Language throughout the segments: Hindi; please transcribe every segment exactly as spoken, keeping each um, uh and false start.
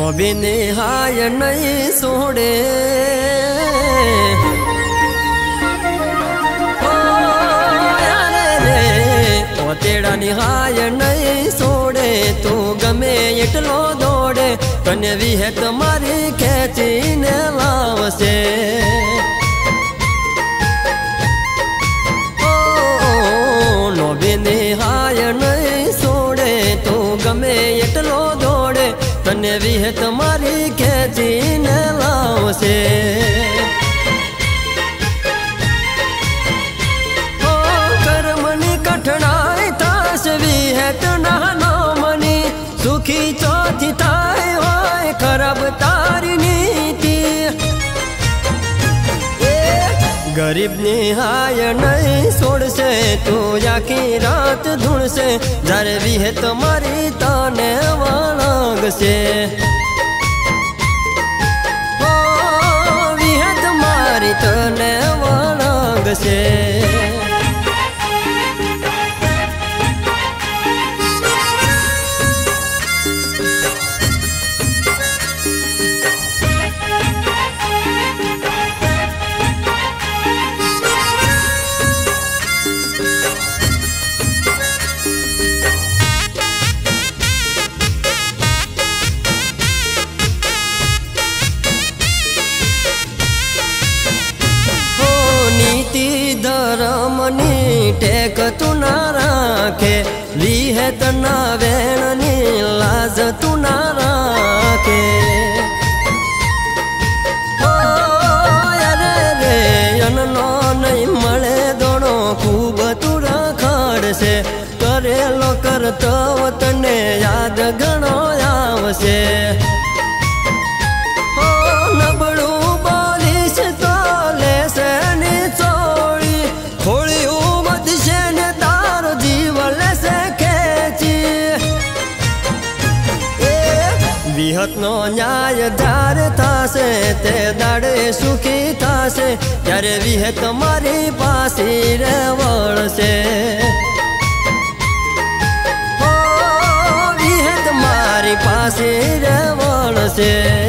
नो भी निहाय नहीं सोड़े तेरा निहाय नहीं सोड़े तू गमे एटलो दौड़े तने भी है तुम्हारी खेची ने लावसे नो भी निहाय नहीं सोड़े तू गमे एटलो दौड़े तने भी है तुम्हारी खेची ने लावसे सुखी चौथी थाय होय खराब तारी नीति गरीब निहाय नहीं छोड़ से तू याकी रात धुन से जर भी है तुम्हारी ताने वालाग से ओ भी है तुम्हारी ताने वालाग से धर्मनी टेक तू ना राखे ली है तना वेणनी लाज तू ना राखे ओ अरे रे अननो नहीं मळे दोनों खूब तू राखाड़ से करेलो करतव तने याद घणो आवसे ओ नबड़ू बोलीश तो लेसे नी चोड़ी खोड़ी उमद से ने तार जीवन से खेची विहत नो न्याय जार था से ते दाड़े सुखी था से यारे विहत तुम्हारी पासी रे वड़ से ओ विहत तुम्हारी पासी रे वड़ से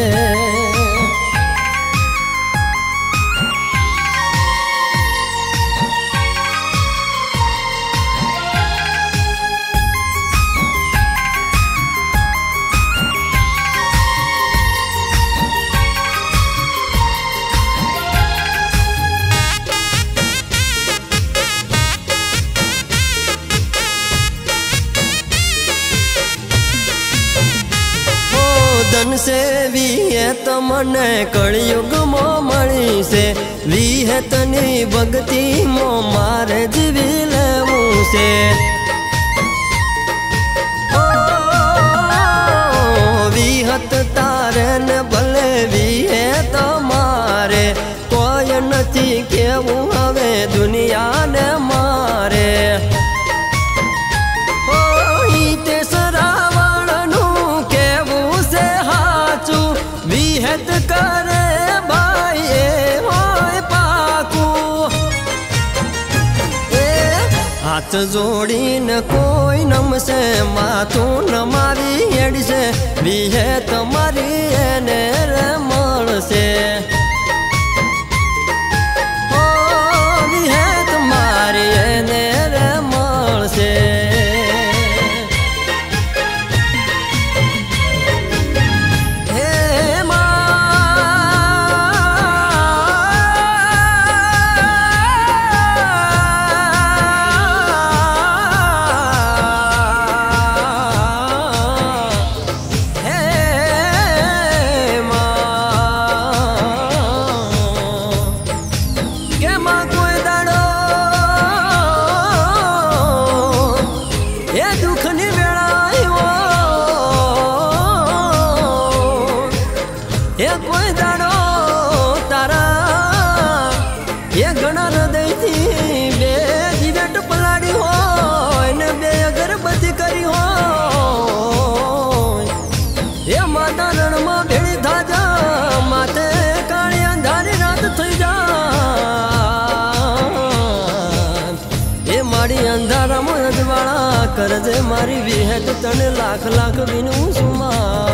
धन से वी है तमने कलयुग मो मणी से वी है तनी भक्ति मो मारे जीवी लेवू से ओ वी हत तारे ने भले वी है तमारे कोई नथी केवू हवे दुनिया ने मारे विहत करे भाई होय पाकू ए हाथ जोड़ी न कोई नम से माथू नमारी एड से विहत तुम्हारी ने रमण से ओ विहत तुम्हारी ने रमण से कोई दाड़ो तारा ये घना हृदय थी बे जीवेट पलाड़ी हो ने बे अगरबत्ती करी हो ये माता रण में भेड़ी था जा माते काली अंधारी रात थई जा ये माड़ी अंधारा में अजवाड़ा कर दे मारी भी है तो तने लाख लाख बिनु सुमा।